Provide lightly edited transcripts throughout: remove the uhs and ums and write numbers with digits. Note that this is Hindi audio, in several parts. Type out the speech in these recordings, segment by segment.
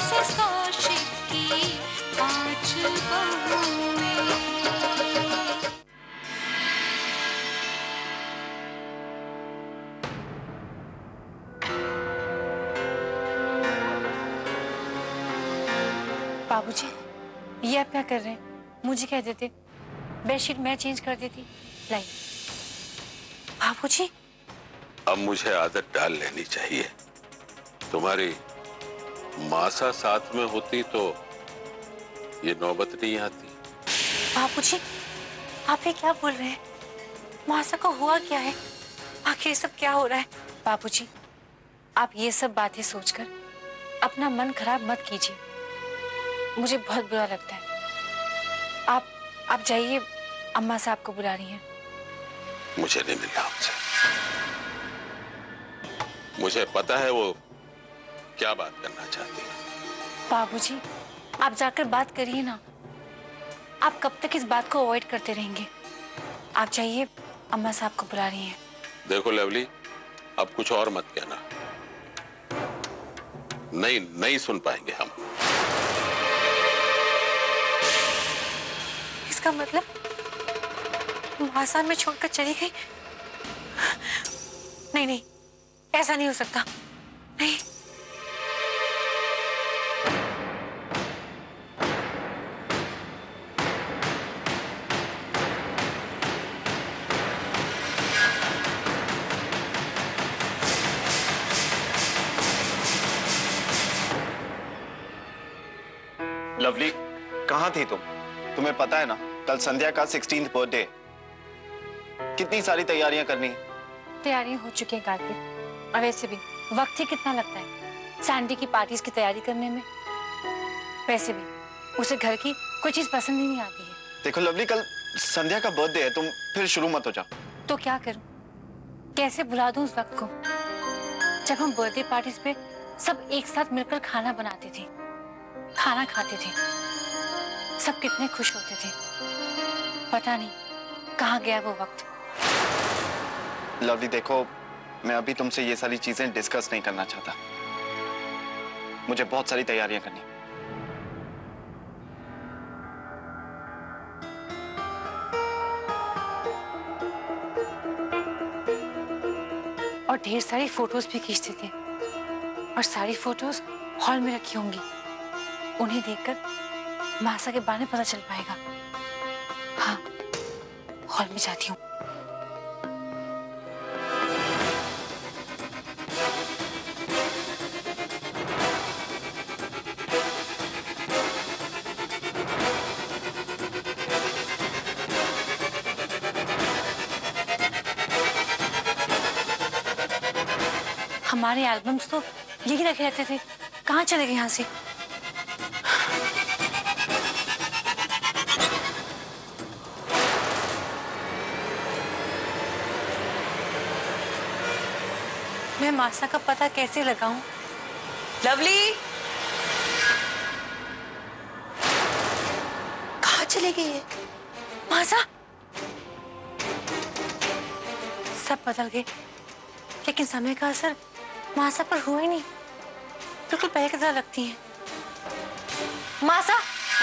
मिसेस कौशिक की 5 बहुएं। बाबूजी, ये आप क्या कर रहे हैं? मुझे कह देते, बेडशीट मैं चेंज कर देती। लाई। बाबूजी, अब मुझे आदत डाल लेनी चाहिए। तुम्हारी मासा साथ में होती तो ये नौबत नहीं आती। बाबूजी, आप ये क्या बोल रहे हैं? मासा को हुआ क्या है? आखिर ये सब क्या हो रहा है? बाबूजी, आप ये सब बातें सोचकर अपना मन खराब मत कीजिए। मुझे बहुत बुरा लगता है। आप जाइए, अम्मा साहब को बुला रही हैं। मुझे नहीं मिलना उनसे। मुझे पता है वो क्या बात करना चाहती है। बाबूजी, आप जाकर बात करिए ना। आप कब तक इस बात को अवॉइड करते रहेंगे? आप जाइए, अम्मा साहब को बुला रही हैं। देखो लवली, अब कुछ और मत कहना। नहीं सुन पाएंगे हम। इसका मतलब मासा में छोड़कर चली गई? नहीं, ऐसा नहीं हो सकता। नहीं। लवली, कहाँ थी तुम? तुम्हें पता है ना, कल संध्या का 16th बर्थडे। कितनी सारी तैयारियां करनी है। तैयारियां हो चुकी हैं कार्तिक, और वैसे भी वक्त ही कितना लगता है सैंडी की पार्टीज की तैयारी करने में। वैसे भी उसे घर की कोई चीज पसंद ही नहीं आती है। देखो लवली, कल संध्या का बर्थडे है, तुम फिर शुरू मत हो जाओ। तो क्या करूं? कैसे भुला दूं उस वक्त को जब हम बर्थडे पार्टीज पे सब एक साथ मिलकर खाना बनाते थे, खाना खाते थे, सब कितने खुश होते थे। पता नहीं कहाँ गया वो वक्त। लवली देखो, मैं अभी तुमसे ये सारी चीजें डिस्कस नहीं करना चाहता। मुझे बहुत सारी तैयारियां करनी। और ढेर सारी फोटोज भी खींचते थे, और सारी फोटोज हॉल में रखी होंगी। उन्हें देखकर मासा के बारे में पता चल पाएगा। हाँ, हॉल में जाती हूँ। हमारे एल्बम्स तो यही रखे रहते थे, कहाँ चले गए यहाँ से? मैं मासा का पता कैसे लगाऊं? लवली, कहाँ चली गई है? मासा, सब बदल गए, लेकिन समय का असर मासा पर हुआ ही नहीं। बिल्कुल पहले की तरह लगती है। मासा,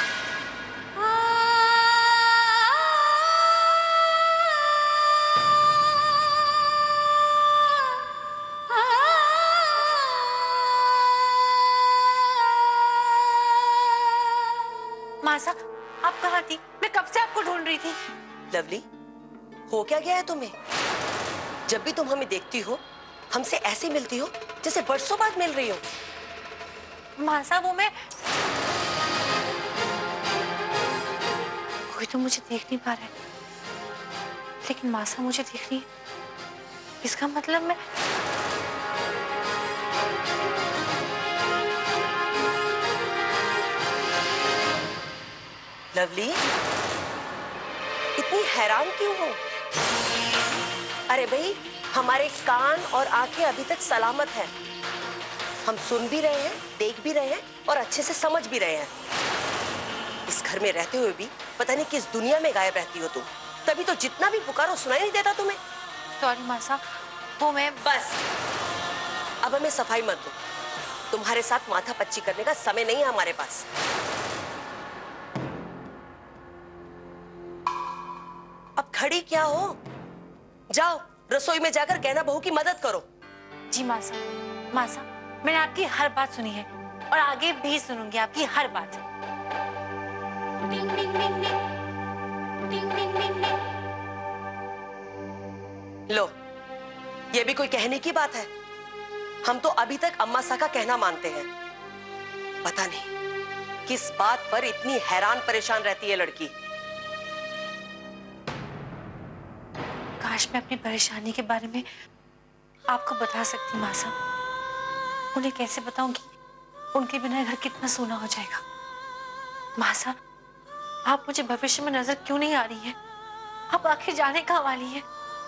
मासा, आप कहाँ थी? मैं कब से आपको ढूंढ रही थी। लवली, हो क्या गया है तुम्हें? जब भी तुम हमें देखती हो, हमसे ऐसे मिलती हो जैसे बरसों बाद मिल रही हो। मासा, वो मैं कोई तो मुझे देख नहीं पा रहा है, लेकिन मासा मुझे देख रही है। इसका मतलब मैं लवली, इतनी हैरान क्यों हो? अरे भाई, हमारे कान और आंखें अभी तक सलामत हैं। हम सुन भी रहे हैं, देख भी रहे हैं और अच्छे से समझ भी रहे हैं। इस घर में रहते हुए भी पता नहीं किस दुनिया में गायब रहती हो तुम। तभी तो जितना भी पुकारो सुनाई नहीं देता तुम्हें। सॉरी मासा, वो मैं बस, अब हमें सफाई मत दो। तुम्हारे साथ माथा पच्ची करने का समय नहीं है हमारे पास। अब खड़ी क्या हो? जाओ रसोई में जाकर गहना बहू की मदद करो। जी मासा, मासा मैंने आपकी हर बात सुनी है और आगे भी सुनूंगी आपकी हर बात। डिंग डिंग डिंग डिंग डिंग डिंग डिंग डिंग। लो, ये भी कोई कहने की बात है? हम तो अभी तक अम्मा सा का कहना मानते हैं। पता नहीं किस बात पर इतनी हैरान परेशान रहती है लड़की। काश मैं अपनी परेशानी के बारे में आपको बता सकती मासा। उन्हें कैसे बताऊं कि उनके बिना घर कितना सूना हो जाएगा। मासा, आप मुझे भविष्य में नजर क्यों नहीं आ रही हैं? आप आखिर जाने कहाँ वाली हैं?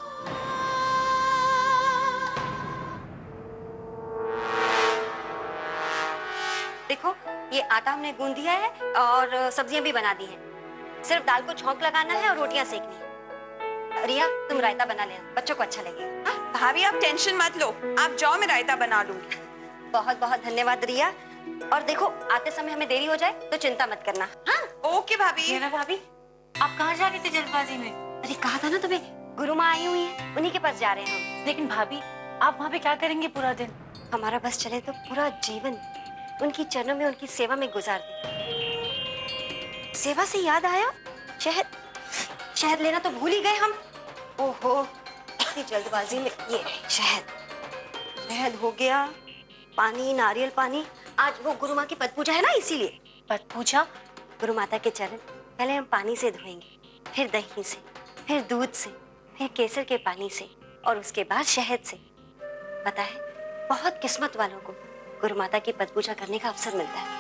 देखो, ये आटा हमने गूंद दिया है और सब्जियां भी बना दी हैं। सिर्फ दाल को छौंक लगाना है और रोटियां सेकनी है। रिया, तुम रायता बना लेना, बच्चों को अच्छा लगेगा। भाभी आप टेंशन मत लो, आप जाओ मैं रायता बना लूंगी। बहुत बहुत धन्यवाद रिया। और देखो, आते समय हमें देरी हो जाए तो चिंता मत करना। हाँ, ओके भाभी। मीरा भाभी, आप कहाँ जा रही थी जल्दबाजी में? अरे कहा था ना तुम्हें, गुरु माँ आई हुई है, उन्हीं के पास जा रहे हैं हम। लेकिन भाभी, आप वहाँ पे क्या करेंगे पूरा दिन? हमारा बस चले तो पूरा जीवन उनकी चरणों में, उनकी सेवा में गुजार दे। सेवा से याद आया, शहद लेना तो भूल ही गए हम। ओहो, इतनी जल्दबाजी में। ये शहद हो गया, पानी, नारियल पानी। आज वो गुरु माँ की पद पूजा है ना, इसीलिए। पद पूजा? गुरु माता के चरण पहले हम पानी से धोएंगे, फिर दही से, फिर दूध से, फिर केसर के पानी से और उसके बाद शहद से। पता है, बहुत किस्मत वालों को गुरु माता की पद पूजा करने का अवसर मिलता है।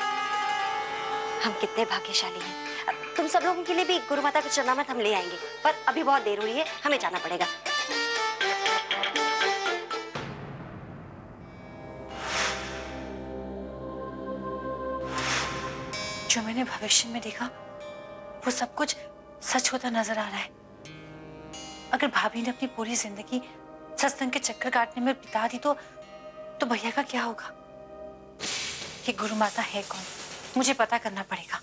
हम कितने भाग्यशाली हैं। अब तुम सब लोगों के लिए भी गुरु माता का चरणामृत हम ले आएंगे, पर अभी बहुत देर हो रही है, हमें जाना पड़ेगा। जो मैंने भविष्य में देखा वो सब कुछ सच होता नजर आ रहा है। अगर भाभी ने अपनी पूरी जिंदगी सत्संग के चक्कर काटने में बिता दी तो भैया का क्या होगा? ये गुरु माता है कौन? मुझे पता करना पड़ेगा।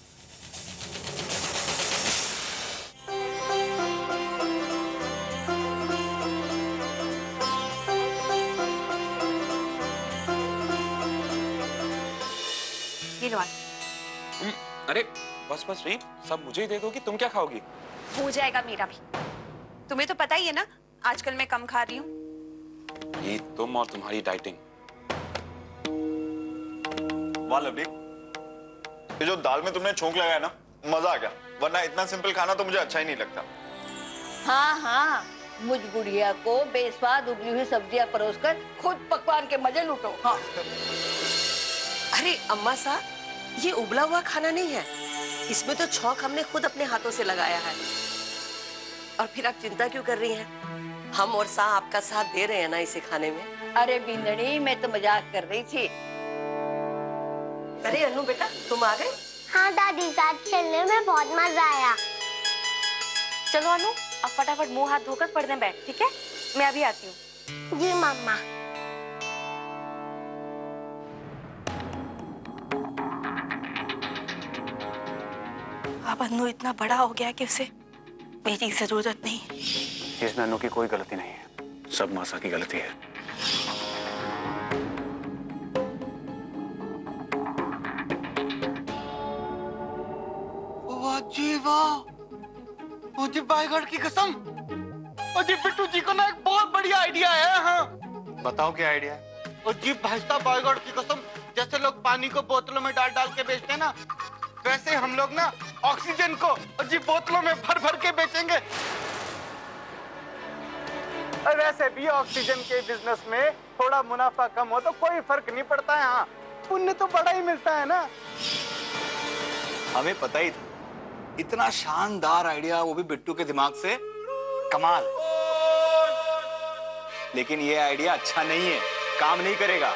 ये लो। अरे बस बस रीत, सब मुझे ही दे दोगी, तुम क्या खाओगी? हो जाएगा मेरा भी। तुम्हें तो पता ही है ना, आजकल मैं कम खा रही हूँ। ये तुम और तुम्हारी डाइटिंग। वाह लवली, ये जो दाल में तुमने छौंक लगाया ना, मजा आ गया। वरना इतना सिंपल खाना तो मुझे अच्छा ही नहीं लगता। हाँ हाँ, मुझ बुढ़िया को बेस्वाद उबली हुई सब्जियां परोसकर खुद पकवान के मजे लूटो। हाँ। अरे अम्मा सा, ये उबला हुआ खाना नहीं है, इसमें तो छौंक हमने खुद अपने हाथों से लगाया है। और फिर आप चिंता क्यों कर रही हैं? हम और सा आपका साथ दे रहे हैं ना इसे खाने में। अरे बिंदड़ी, मैं तो मजाक कर रही थी। अरे अनु बेटा, तुम आ गए? हाँ दादी, साथ खेलने में बहुत मजा आया। चलो अनु, अब फटाफट मुंह हाथ धोकर पढ़ने बैठ, ठीक है? मैं अभी आती हूँ। जी मम्मा। अब अनु इतना बड़ा हो गया कि उसे मेरी जरूरत नहीं। इसमें अनु की कोई गलती नहीं है, सब मासा की गलती है। जी बाईगढ़ की कसम, और जी बिट्टू जी को ना एक बहुत बढ़िया आइडिया है। हाँ बताओ क्या आइडिया है? और जी भाई साहब, बाईगढ़ की कसम, जैसे लोग पानी को बोतलों में डाल डाल के बेचते हैं ना, वैसे हम लोग ना ऑक्सीजन को और जी बोतलों में भर भर के बेचेंगे। और वैसे भी ऑक्सीजन के बिजनेस में थोड़ा मुनाफा कम हो तो कोई फर्क नहीं पड़ता है। हाँ, पुण्य तो बड़ा ही मिलता है ना। हमें पता ही था, इतना शानदार आइडिया, वो भी बिट्टू के दिमाग से, कमाल। लेकिन ये आइडिया अच्छा नहीं है, काम नहीं करेगा।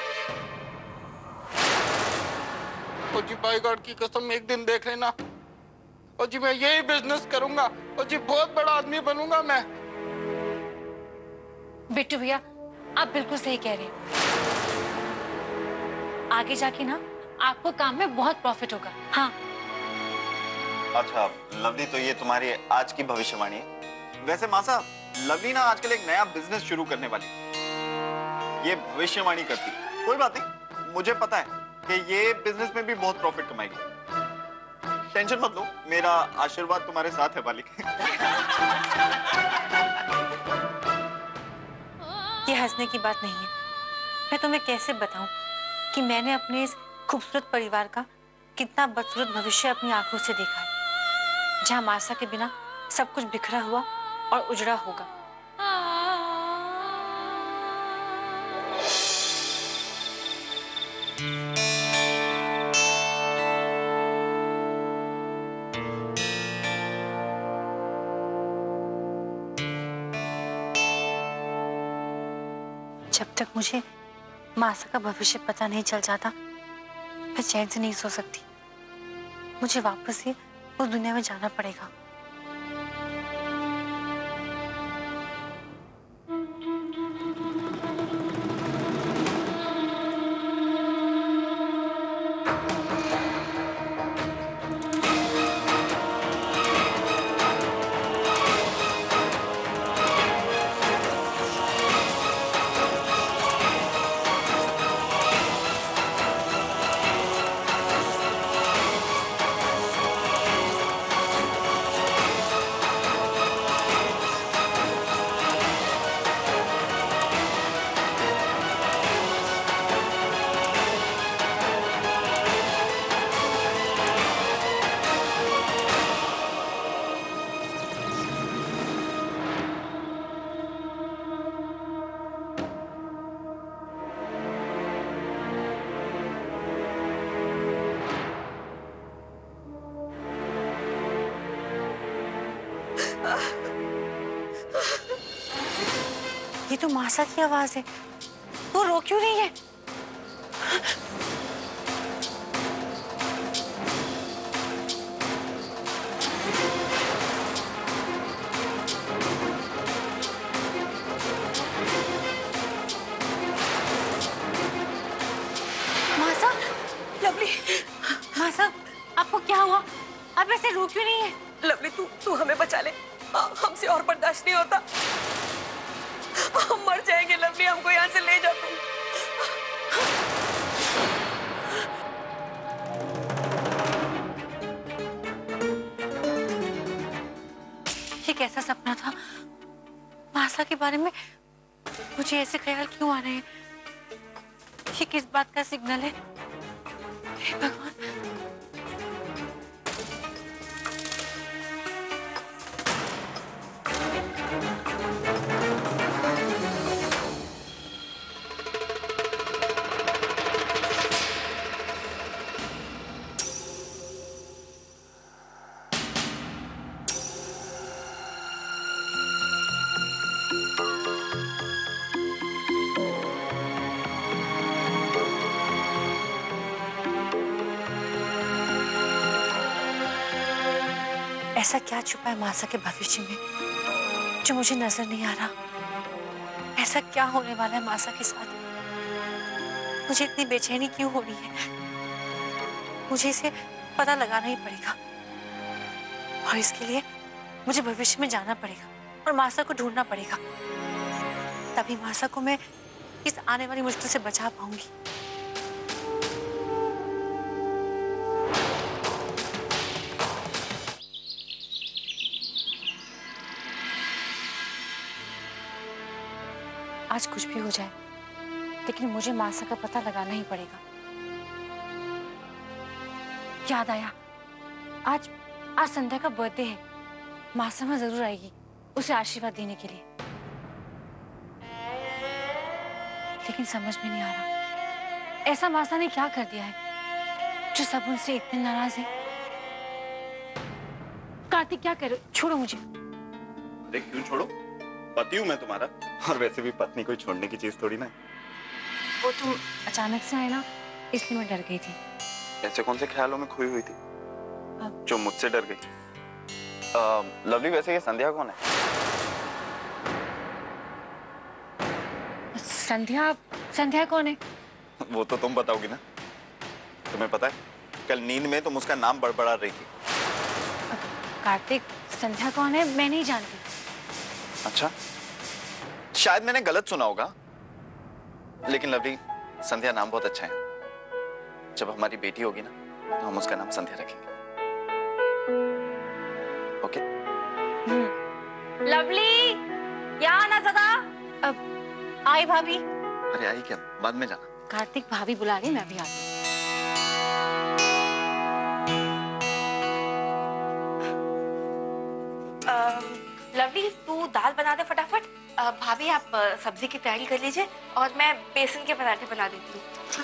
और जी बाईगढ़ की कसम, एक दिन देख लेना, और जी मैं यही बिजनेस करूंगा, और जी बहुत बड़ा आदमी बनूंगा मैं। बिट्टू भैया, आप बिल्कुल सही कह रहे हैं। आगे जाके ना आपको काम में बहुत प्रॉफिट होगा। हाँ। अच्छा लवली, तो ये तुम्हारी आज की भविष्यवाणी है। वैसे मासा, लवली ना आजकल एक नया बिजनेस शुरू करने वाली, ये भविष्यवाणी करती। कोई बात नहीं, मुझे पता है कि ये बिजनेस में भी बहुत प्रॉफिट कमाएगी। टेंशन मत लो, मेरा आशीर्वाद तुम्हारे साथ है बालिक। ये हंसने की बात नहीं है। मैं तुम्हें कैसे बताऊं कि मैंने अपने इस खूबसूरत परिवार का कितना बदसूरत भविष्य अपनी आंखों से देखा है, जहां मासा के बिना सब कुछ बिखरा हुआ और उजड़ा होगा। जब तक मुझे मासा का भविष्य पता नहीं चल जाता, मैं चैन से नहीं सो सकती। मुझे वापस से उस दुनिया में जाना पड़ेगा। ये तो मासा की आवाज है। वो रो क्यों रही है? मासा, लवली, मासा, आपको क्या हुआ? आप ऐसे रो क्यों नहीं है? लवली, तू हमें बचा ले। हमसे और बर्दाश्त नहीं होता। हम मर जाएंगे लवली, हमको यहाँ से ले जा तुम। ये कैसा सपना था? मासा के बारे में मुझे ऐसे ख्याल क्यों आ रहे हैं? ये किस बात का सिग्नल है? हे भगवान। ऐसा क्या छुपा है मासा के भविष्य में जो मुझे नजर नहीं आ रहा? ऐसा क्या होने वाला है मासा के साथ? मुझे इतनी बेचैनी क्यों हो रही है? मुझे इसे पता लगाना ही पड़ेगा और इसके लिए मुझे भविष्य में जाना पड़ेगा और मासा को ढूंढना पड़ेगा। तभी मासा को मैं इस आने वाली मुश्किल से बचा पाऊंगी। आज कुछ भी हो जाए, लेकिन मुझे मासा का पता लगाना ही पड़ेगा। याद आया, आज संध्या का बर्थडे है। मासा वहां जरूर आएगी उसे आशीर्वाद देने के लिए। लेकिन समझ में नहीं आ रहा ऐसा मासा ने क्या कर दिया है जो सब उनसे इतने नाराज है। कार्तिक, क्या कर? छोड़ो मुझे। अरे क्यों छोड़ो? पति हूं मैं तुम्हारा, और वैसे भी पत्नी कोई छोड़ने की चीज थोड़ी ना है। वो तुम अचानक से आए ना, इसलिए मैं डर गई थी। ऐसे कौन से ख्यालों में खोई हुई थी जो मुझसे डर गई? लवली, वैसे ये संध्या कौन है? संध्या? संध्या कौन है? वो तो तुम बताओगी ना, तुम्हें पता है, कल नींद में तुम उसका नाम बड़बड़ा रही थी। कार्तिक, संध्या कौन है? मैं नहीं जानती। अच्छा, शायद मैंने गलत सुना होगा, लेकिन लवली, संध्या नाम बहुत अच्छा है। जब हमारी बेटी होगी ना, तो हम उसका नाम संध्या रखेंगे। ओके? लवली, यहाँ आना जरा। अब आई भाभी। अरे आई क्या, बाद में जाना। कार्तिक, भाभी बुला रही, मैं भी आती हूँ। लवली, तू दाल बना दे फटाफट। भाभी आप सब्जी की तैयारी कर लीजिए और मैं बेसन के पराठे बना देती हूँ।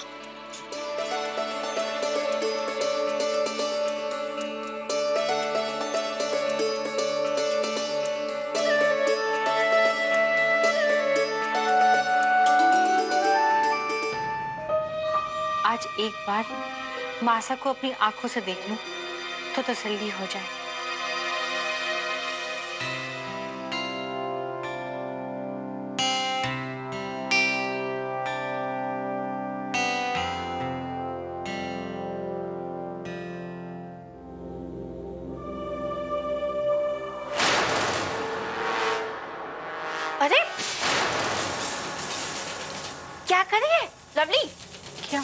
आज एक बार मासा को अपनी आंखों से देख लूं तो तसल्ली हो जाए। अरे क्या कर रही है लवली? क्या?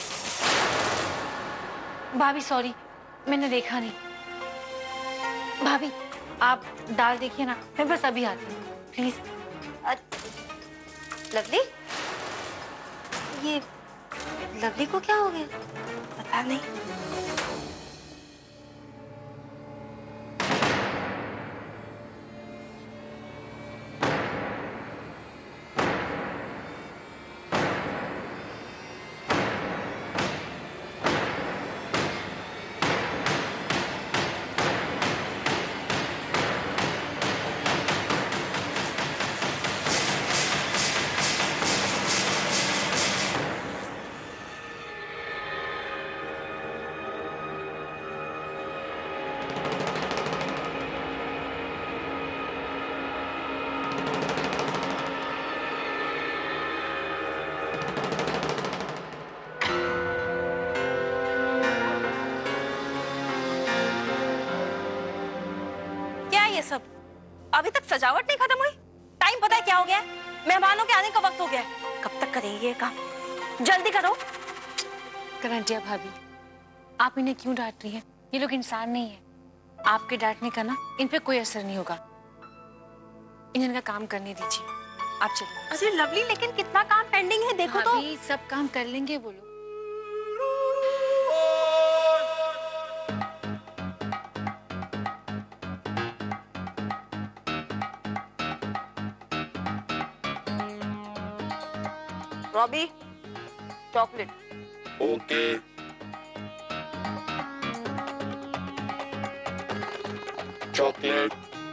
भाभी सॉरी, मैंने देखा नहीं। भाभी आप दाल देखिए ना, मैं बस अभी आती हूँ प्लीज। लवली, ये लवली को क्या हो गया? पता नहीं। ये सब अभी तक सजावट नहीं खत्म हुई? टाइम पता है क्या हो गया है? मेहमानों के आने का वक्त हो गया है। कब तक करेंगे ये काम? जल्दी करो। करंटिया भाभी, आप इन्हें क्यों डांट रही हैं? ये लोग इंसान नहीं है। आपके डांटने का ना इन पे कोई असर नहीं होगा। इन्हें इनका काम करने दीजिए, आप चलिए। अरे लवली, लेकिन कितना काम पेंडिंग है, देखो तो। भाभी, सब काम कर लेंगे वो लोग। Robbie, chocolate. Okay. Chocolate.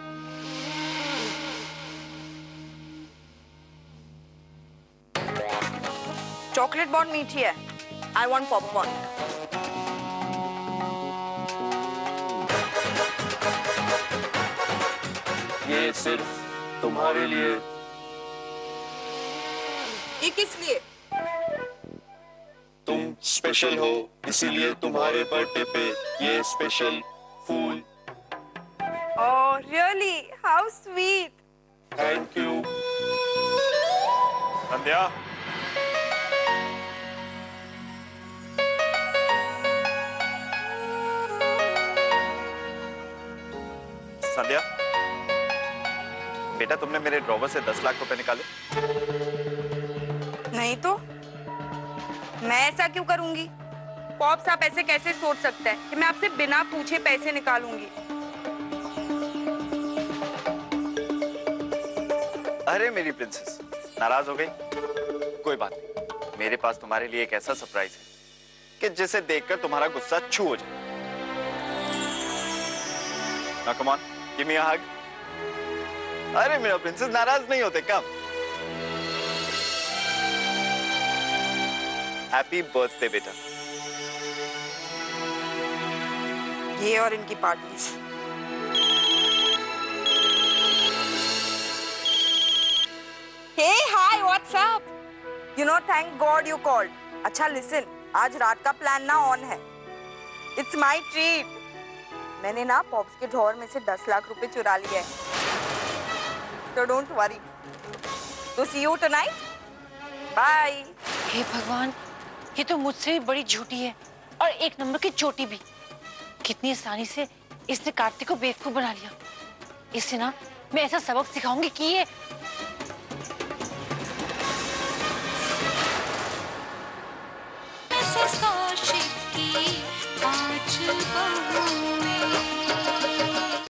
Chocolate बहुत मीठी है। I want popcorn. ये सिर्फ तुम्हारे लिए। ये किस लिए? तुम स्पेशल हो, इसीलिए तुम्हारे बर्थडे पे ये स्पेशल फूल। Oh really, how sweet. Thank you. Sandhya, Sandhya, बेटा तुमने मेरे ड्रॉवर से 10 लाख रुपए निकाले? नहीं तो मैं ऐसा क्यों करूंगी? पॉप्स, आप ऐसे कैसे सोच सकते हैं कि मैं आपसे बिना पूछे पैसे निकालूंगी? अरे मेरी प्रिंसेस, नाराज हो गई? कोई बात नहीं, मेरे पास तुम्हारे लिए एक ऐसा सरप्राइज है कि जिसे देखकर तुम्हारा गुस्सा छू हो जाए। Now come on, give me a hug. अरे मेरा प्रिंसेस, नाराज नहीं होते कम। हैप्पी बर्थडे बेटा। ये और इनकी parties. Hey, hi, what's up? You know, thank God you called. अच्छा listen, आज रात का प्लान ना ऑन है। It's my treat. मैंने ना पॉप्स के ड्रॉअर में से 10 लाख रुपए चुरा लिए हैं, तो डोंट वरी। तो सी यू टुनाइट, बाय। हे भगवान, ये तो मुझसे भी बड़ी झूठी है और एक नंबर की चोटी भी। कितनी आसानी से इसने कार्तिक को बेवकूफ बना लिया। इससे ना मैं ऐसा सबक सिखाऊंगी कि ये कौशिक की 5 बहुएं।